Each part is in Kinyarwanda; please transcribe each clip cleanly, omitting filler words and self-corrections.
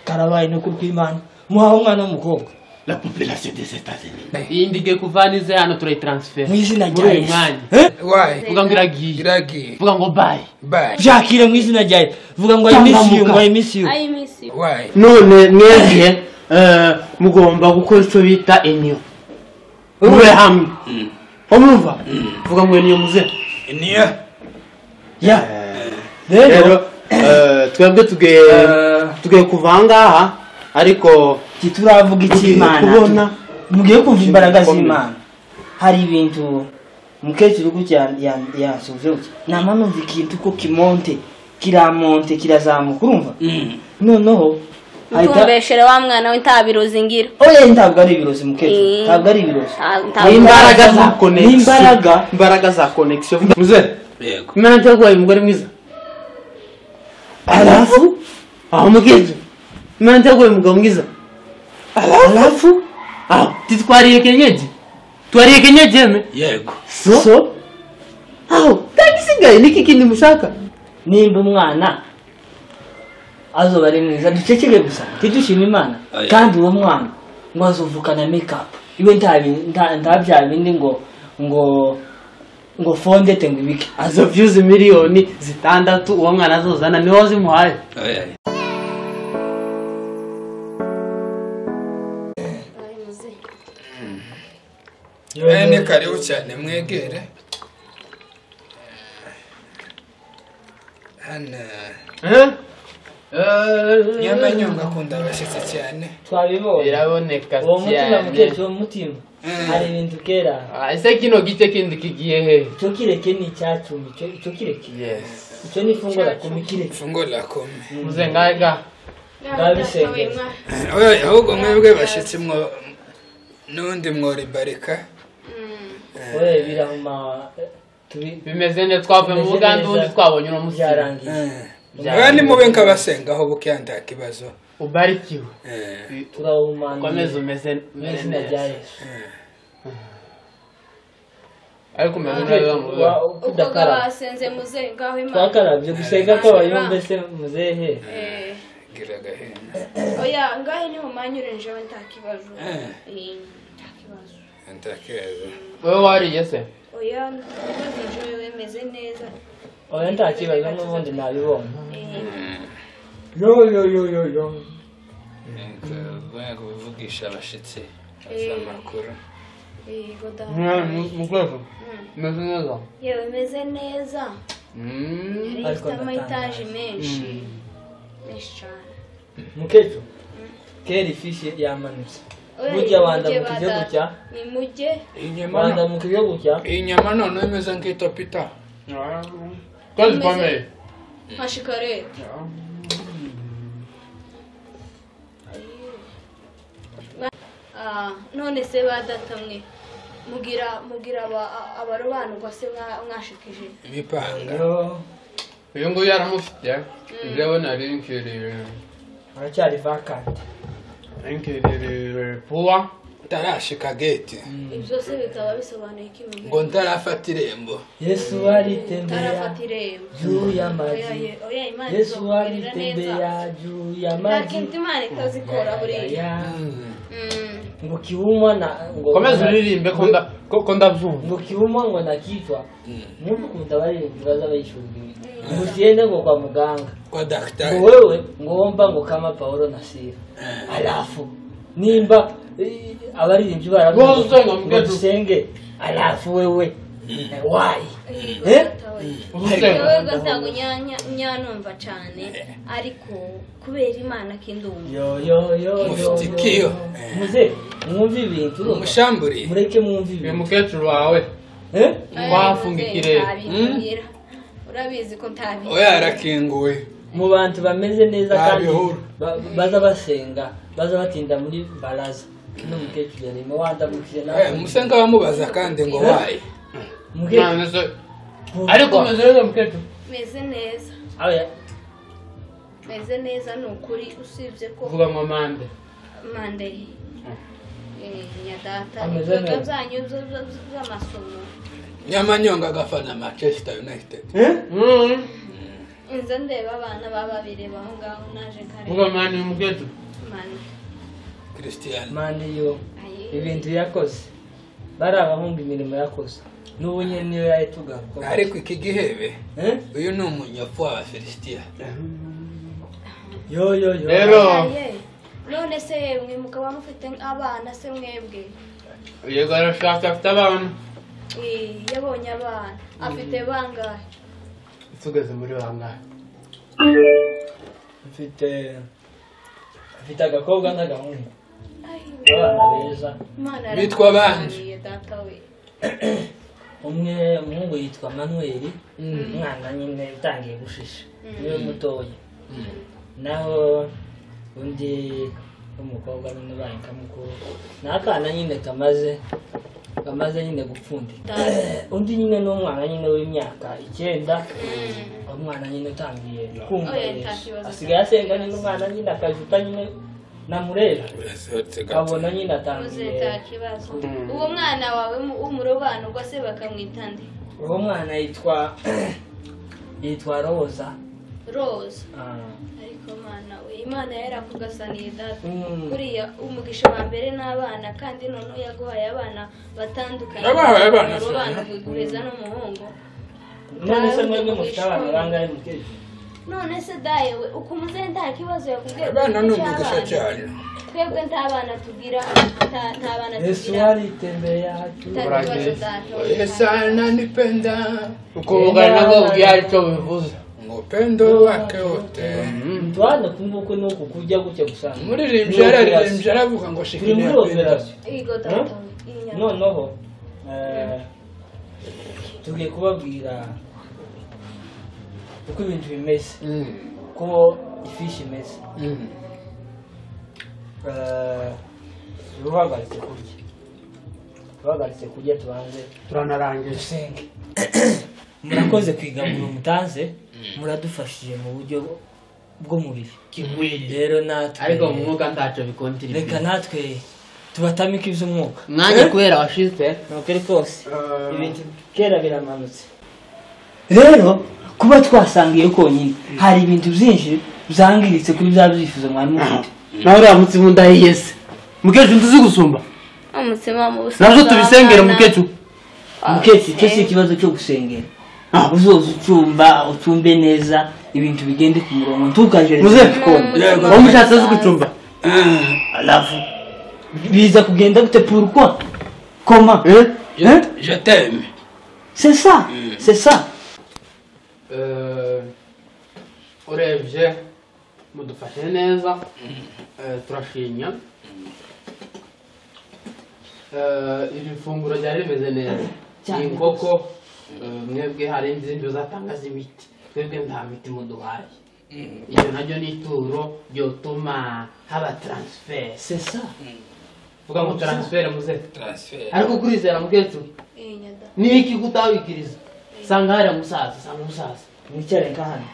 karabaye no kurwimana muhaho umwana w'umukobwa La population des États-Unis. Indige kuvanize hano turi transfer. Mwizina rya Yesu. Why? Vuga ngo iragiye. Vuga ngo bye. Jakire mwizina rya Yesu. Vuga ngo I miss you. Why? None mwebwe mugomba gukora icyo bita enyo. Ube hamwe. Umva? Vuga ngo enyo muze. Enyo. Ya. Rero twebwe tugiye kuvanga aha ariko tituravuga iki Imana kubona mugiye kumva imbaraga z'Imana hari ibintu mukecuru yasoje namanumva ikintu ko kimonte kirazamuka urumva noneho Tumbeshere wa mwana we ntabirozi ngira oya ntabwo ari ibirozi mukecuru ntabwo ari ibirozi imbaraga za connection muze yego Imana cyagwaye umugore mwiza alafu aho mugeze Imana cyagwaye umugabo mwiza alafu titwariye kenyeji twariye kenyeji me yego so tagisigaye niki kindi mushaka nimba umwana azoba ari mwiza duceceke gusa tidushima Imana kandi uwo mwana ngo azovukana makeup iwe ntabya bindi ngo fondete ngo ibiki azovyuze miliyoni 6 uwo mwana azozana niho zimuhaye ni karibu cyane mwegere hano Nyamanyonga akunda abashitsi cyane twabibonye biraboneka cyane uwo mutima hari ibintu kera ese kino gite kindi kigiye he cyo kireke ni cyacumi cyo kireke icyo ni fungura kumikire fungura kome muze ngaga ndabisenge ahubwo mwebwe bashitsi mwo nundi mwori barika oye birahuma bimeze ne twavuye mu Buganda undi twabonye no musyarangiye Mwani mube nkabasenga aho bukenda kibazo ubarikiwe turahumana komeza umeze neza Yesu ariko mwana ukugaba basenze muze ngaho Imana twakarabye gusenga ko abayumbe se muzehe giraga he oya ngaho ni umanyurenje we ntakibazo ntakibazo wewe wariye se oya ntakibazo we meze neza oya ntakibazo n'ubundi nabibona yo Bwa kuvugisha abashitsi azamakuru mukwego meze neza yewe meze neza ariko amataje menshi cyane mukejo keri fishi yamanutse burya wanda mukije gutya ni mujye wanda mukije gutya inyama none imeze nk'itopita kazi pame hashikare none se badatamwe mugira abarobanurwa se mwashikije imipanga uyu nguyu yaramufite jewe nari nkirire aracyari vacant nkirire puwa tarashika gate ibyo se bikaba bisobanuye iki ngo ntarafata irembo Yesu aritembea tarafata irembo juu ya maji Yesu aritembea juu ya maji ntakintu Imana itazikora buriya ngo kiumwa na ngo komeza uririmbe ko ndabyumva ngo kiumwa ngo nakitwa mungu kundabaririmbira baza bayishurira mugende ngo kwa muganga kwa daktari ngo wewe ngomba ngo kama Paulo na Sila alafu nimba abaririmbyi baravuga ngo dusenge alafu wewe why wewe ntabwo nyanumva cyane ariko kubera Imana kindumva yo mufitikiyo muze mwumva ibintu umushamburi mureke mwumva ibintu mukecuru wawe wafunga ikirere urabizi ko ntabizi oya arakinguwe mu bantu bameze neza kandi baza basenga baza batinda muri baraza no mukecuru yarimo wandamukije nawe musenga bamubaza kandi ngo wayi ariko meze neza mukecuru meze neza oya meze neza nukuri usibye ko vuga ngo mande ya data ibikorwa byanyu by'amasomo Nyamanyonga agafana Manchester United inza ndeba abana bababire baho ngaho naje kare vuga mani umuketu mani Christian mani yo ibintu yakoze bari abahunga imirimo yakoze n'ubu nyine niyo yahitugaruka ariko iki gihebe uyu ni umunyafu wa Filistia yo rero none se yemwe mukaba mufite abana se mwebwe yego arashaka afite abana yabonye abana afite bangahe tugeze muri bangahe afite agakobwa n'agahungu abana beza bitwa bande umwe umuhungu yitwa Manuel umwana nyine utangiye gushisha niwe mutoya naho undi umukobwa nyine ubaye kamukuru n'akana nyine kamaze nyine gupfundika undi nyine n'umwana nyine w'imyaka 9 umwana nyine utangiye kumva asigaye asenga nyine umwana nyine akajuta nyine namurera kabona nyine atangiye uwo mwana wawe w'umurobano ubwo se bakamwita nde uwo mwana yitwa Roza ariko mana we Imana yarakugasaniye data kuriya umugisha wa mbere n'abana kandi none yaguhaye abana batandukanye abana kugureza n'umuhungu none se mwebwe mufite abana bangahe mukeje none se daye we ukumuze nta kibazo yakubwiye abana n'umugisha cyane twebwe nta bana tugira nta bana Yesu tugira alitembea yatu Yesu ananipenda ukuvugana nabwo byari cyo bivuze upendo wake wote Mtwana kumbuko nuko kujya gucya gusanga muririmbye aravuga ngo shikini igo tata noneho tugiye kubabwira uko ibintu bimeze ko ifishi imeze ruhagaritse kurya tubanze turanarangiye dusenge murakoze kwigabura umutanze muradufashije mu buryo bw'umubiri rero natwe ariko mu mwuka ntacyo bikontiri reka natwe tubatamike iby'umwuka mwanya kubera washize nuko ari kose ibintu kera biramanutse rero kuba twasangiye konyine hari ibintu byinshi byangiritse kuri bya byifuzo mwari mufite nawe uramutse mu ndahiyese mukecu ntuzi gusumba umutsima mu busa nabyo tubisengera mukecu icyo si ikibazo cyo gusengera uzoza ucumbe neza ibintu bigende ku murongo ntukajereze wowe umushatsi azi gucumba alafu biza kugenda gute pourquoi comment je t'aime c'est ça urebye mudufashe neza turashinya iri funguro ryari rimeze neza inkoko mwebwe hari izindi uzatanga z'imiti twebwe nta miti muduhaye iyo naryo ni ituro ryotuma haba transfer c'est ça vuga ngo transfer muze transfer ariko kurizera muketu ni iki kutawikiriza sanga hari umusaza mwicare nk'ahano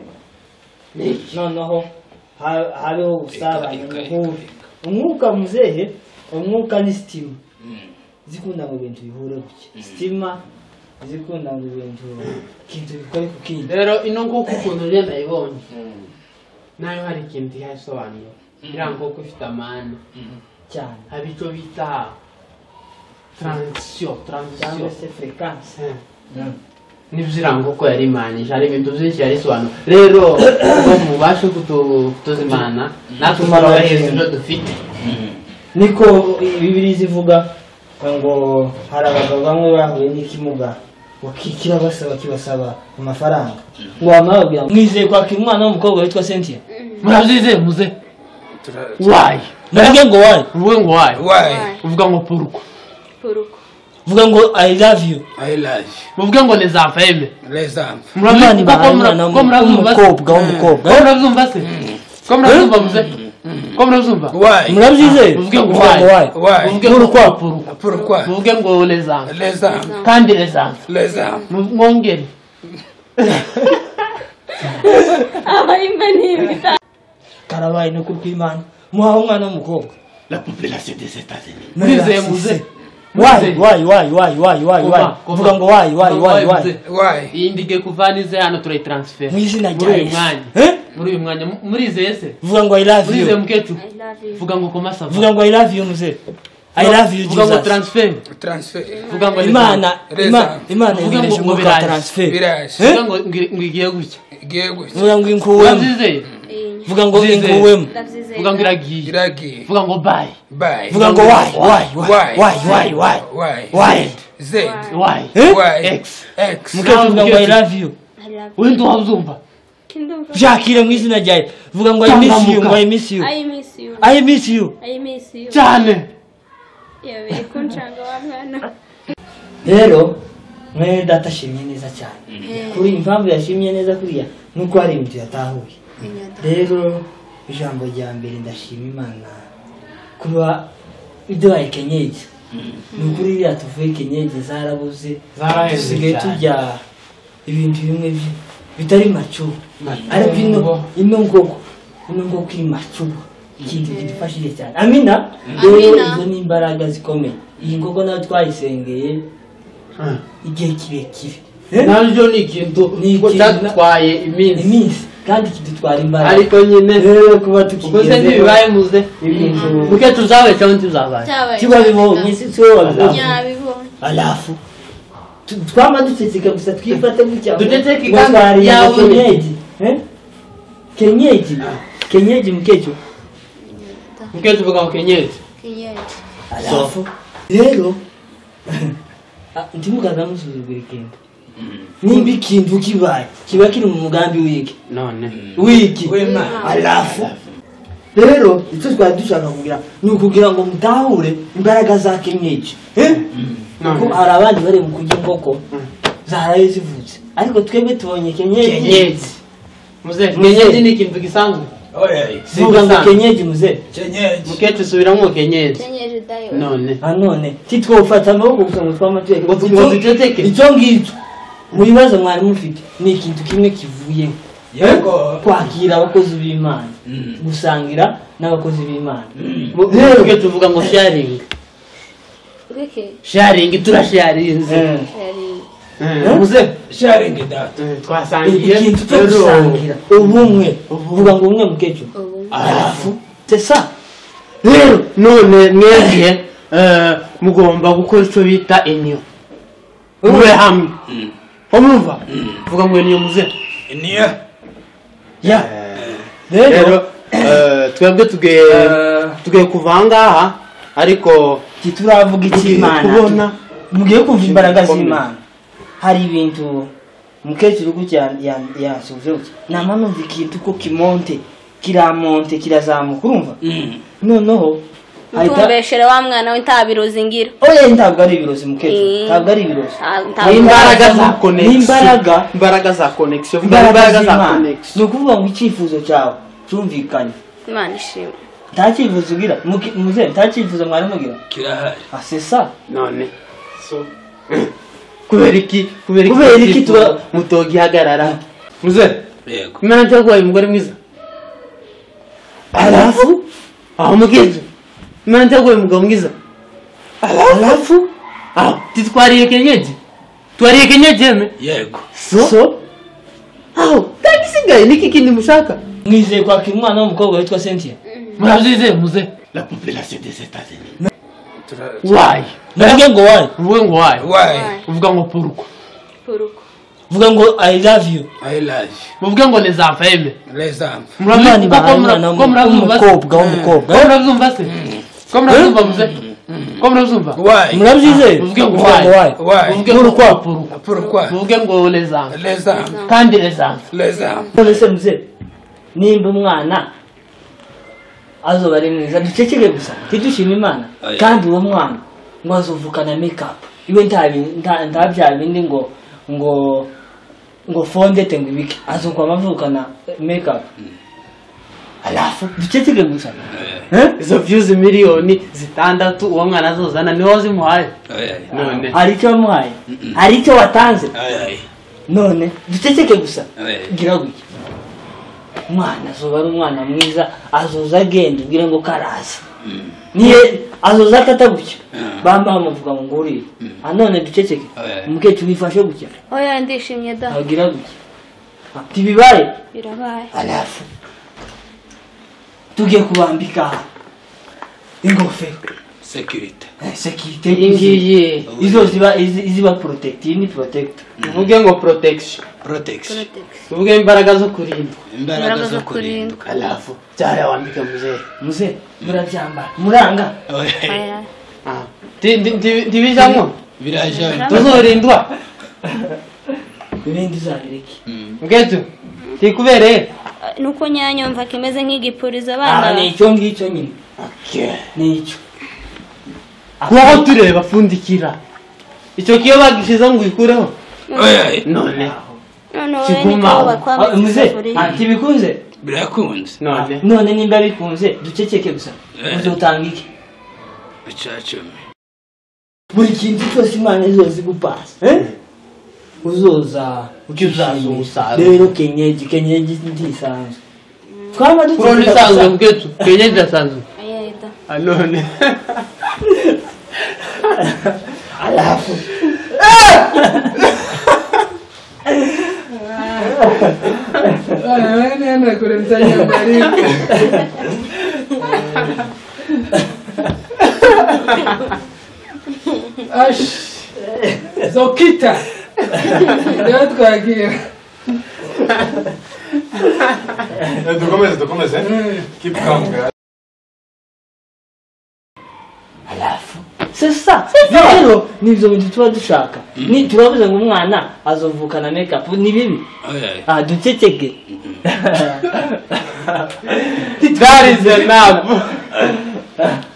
noneho habeho gusabana umwuka muzehe umwuka ni sitima zikunda mu bintu bihure gutya sitima zikunda mu bintu kintu bikore ku kindi rero ino nkoko ukuntu rero ndayibonye nayo hari ikintu yasobanuye iriya nkoko ifite amani cyane haba icyo bita transition cyangwa se fréquence nibyo iriya nkoko yari imanije hari ibintu byinshi yarisobanura rero ngo mubashe kutuzimana natwe turabahereza ibyo dufite niko Bibiliya zivuga ngo hari abagabo bamwe bahuye n'ikimuga bakikira kibasaba amafaranga ngo bamabwira mwizeye kwakira umwana w'umukobwa witwa Sentia murabyizeye muze why ndavuga ngo why uvuga ngo pourquoi vuga ngo I love you muvuga ngo les enfants murabani umukobwa murabyumva se ko murabyumva muze ko murabyumva murabyizeye muvuge ngo why muvuge ngo les enfants kandi les enfants mwongere karabaye no kubw'Imana muhawe umwana w'umukobwa la population des États-Unis mwizeye muze vuga ngo why iyi ndige kuvanize hano turayi transfer mwizina muri uyu mwanya murize ese vuga ngo I love you murize mukecu vuga ngo komasa vuga ngo I love you muze I love you vuga ngo transfer vuga ngo imana ivuga ngo transfer vuga ngo ngiye gutya vuga ngo inkuwemo vuga ngo inkuwemo vuga ngo iragiye vuga ngo bye vuga ngo why z x mukecu vuga ngo I love you wendo wazumva Jakire mwizina ryaye vuga ngo I miss you ngo I miss you cyane yewe kunchanga wa mwana rero mwe datashimye neza cyane kuri impamvu yashimye neza kuriya nuko hari ibintu yatahuye rero ijambo rya mbere ndashima Imana kuba iduhaye kenyeje nukuri yatuvuye kenyeje zarabuze zisigaye tujya ibintu bimwe bitari macu ariko ino ngoko imacu ikintu kidufashije cyane amina izo ni imbaraga zikomeye iyi ngoko nayo twayisengeye igihe kirekire nabyo ni ikintu cyatwaye iminsi kandi kidutwara imbaraga ariko nyine kuba tukigeze ubwo se ntibibaye muze muke tuzawe cyangwa tuzabaye kibabibonye si cyo yabibonye alafu twama duceceka gusa twifate gutya duceceka kandi yawe kenyeji mukecu vuga ngo kenyeji alafu rero ndimugaza musuzugura ikintu nimba ikintu kiba kiri mu mugambi wiki none wiki alafu rero icyo twari dushaka kugira ni ukugira ngo mutahure imbaraga za kenyeji kuko hari abandi bari mu kurya ingoko zaraye zivutse ariko twebwe tubonye kenyeji kenyeji ni ikintu gisanzwe vuga ngo kenyeji muze mukecu subiramo kenyeji none titwofata amaboko gusa ngo twamatuye ngo duceceke icyo ngicyo mu bibazo mwari mufite ni ikintu kimwe kivuyeho kwakira abakozi b'Imana gusangira n'abakozi b'Imana rero tuvuga ngo sharing turasharinze muze sharing data twasangiye ikintu cyo gusangira ubumwe uvuga ngo umwe mukecu alafu c'est rero none mwebwe mugomba gukora icyo bita enyo ube hamwe umva vuga ngo enyo muze enyo rero twebwe tugiye kuva ngaha ariko tituravuga ikimana mugiye kumva imbaraga z'Imana hari ibintu mukecuru gutya yasuje nama numva ikintu ko kiramonte kirazamuka urumva noneho utumbeshere wa mwana we ntabirozi ngira oye ntabwo ari ibirozi mukecuru ntabwo ari ibirozi imbaraga za connection ni ukuvuga ngo icyifuzo cyawe cyumvikanye Imana ishimwe nta cyifuzo ugira muze nta cyifuzo mwari mugira kirahari asesa none so kubera iki mutogi hagarara muze yego Imana cyagwaye umugore mwiza alafu aho mugenzi Imana cyagwaye umugabo mwiza alafu titwariye kenyeji yego so tagisigaye niki kindi mushaka mwizeye kwakira umwana w'umukobwa witwa Sentia murazize muze la population des États-Unis why muvuge ngo why uvuga ngo pourquoi vuga ngo I love you muvuge ngo les enfants murabyumva murabyize muvuge ngo muvuge ngo les enfants kandi les enfants none se muze nimba umwana azoba ari mwiza duceceke gusa tidushima Imana kandi uwo mwana ngo azovukana makeup iwe ntabya bindi ngo fondete ngo ibiki azokwa amavukana makeup alafu duceceke gusa izo views miliyoni 6 uwo mwana azozana niho zimuhaye none ari cyo wamuhaye ari cyo watanze none duceceke gusa gira gutya umwana azoba ari umwana mwiza azoza agenda ubwire ngo karaza niye azoza akatagucya bamba bamuvuga ngo ngurire none duceceke umukecuru wifashe gutya oya ndishimye da agira gutya ati bibaye birabaye alafu tugiye kubambika ingofero security sekirite ingiye izo ziba protective ni protector uvuge ngo protection uvuge imbaraga zo kurinda imbaraga zo kurinda alafu cyara wambika muze murabyambara muranga oya ndibijamo birajana tuzorindwa ibindi zabireke ngezo tikubereye nuko nyanyumva kimeze nk'igipurizo abana ni icyo ngicyo nyine ni icyo kubaho tureba fundikira icyo kiyo bagishize ngo ikureho none kiguma muze ati bikunze birakunze none nimba bikunze duceceke gusa uzotanga iki bicacome buri kintu cyose imana izozi gupasa uzoza ukizaza rero kenyeji ndisanzwe twaba dusanzwe isanzwe bwetu kenyeji dasanzwe ayeda none alafu ana kuremsanya barika ash zokita ndio twagiye dukomeze keep calm guys alafu sasa rero nivyo bintu tuba dushaka ni turabuze ngo umwana azovukana makeup ni bibi duceceke that is enough